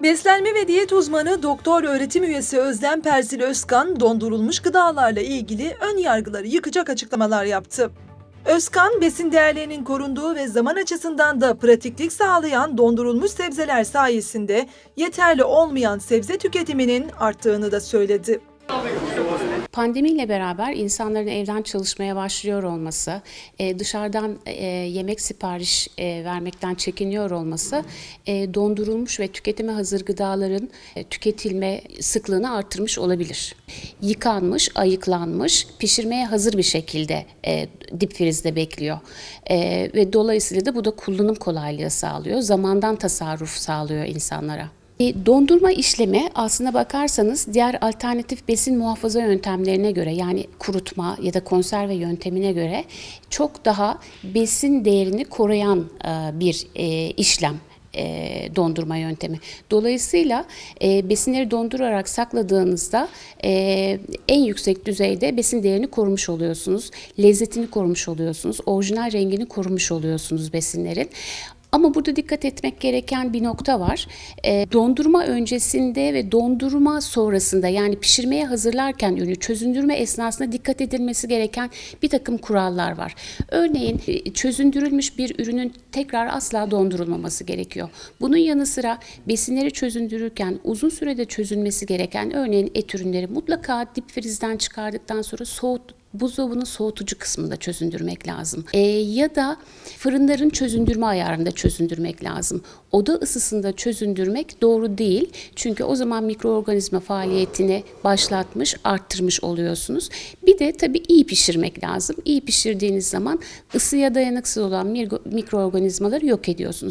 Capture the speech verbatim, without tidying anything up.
Beslenme ve diyet uzmanı doktor öğretim üyesi Özlem Perzil Özkan, dondurulmuş gıdalarla ilgili ön yargıları yıkacak açıklamalar yaptı. Özkan, besin değerlerinin korunduğu ve zaman açısından da pratiklik sağlayan dondurulmuş sebzeler sayesinde yeterli olmayan sebze tüketiminin arttığını da söyledi. Pandemiyle beraber insanların evden çalışmaya başlıyor olması, dışarıdan yemek sipariş vermekten çekiniyor olması dondurulmuş ve tüketime hazır gıdaların tüketilme sıklığını artırmış olabilir. Yıkanmış, ayıklanmış, pişirmeye hazır bir şekilde dip frizde bekliyor ve dolayısıyla da bu da kullanım kolaylığı sağlıyor, zamandan tasarruf sağlıyor insanlara. Dondurma işlemi aslına bakarsanız diğer alternatif besin muhafaza yöntemlerine göre, yani kurutma ya da konserve yöntemine göre çok daha besin değerini koruyan bir işlem. Dondurma yöntemi. Dolayısıyla e, besinleri dondurarak sakladığınızda e, en yüksek düzeyde besin değerini korumuş oluyorsunuz, lezzetini korumuş oluyorsunuz, orijinal rengini korumuş oluyorsunuz besinlerin. Ama burada dikkat etmek gereken bir nokta var. E, dondurma öncesinde ve dondurma sonrasında, yani pişirmeye hazırlarken ürünü çözündürme esnasında dikkat edilmesi gereken bir takım kurallar var. Örneğin çözündürülmüş bir ürünün tekrar asla dondurulmaması gerekiyor. Bunun yanı sıra besinleri çözündürürken uzun sürede çözülmesi gereken, örneğin et ürünleri mutlaka dip frizden çıkardıktan sonra soğut buzdolabının soğutucu kısmında çözündürmek lazım. E, ya da fırınların çözündürme ayarında çözündürmek lazım. Oda ısısında çözündürmek doğru değil. Çünkü o zaman mikroorganizma faaliyetini başlatmış, arttırmış oluyorsunuz. Bir de tabii iyi pişirmek lazım. İyi pişirdiğiniz zaman ısıya dayanıksız olan mikroorganizmaları yok ediyorsunuz.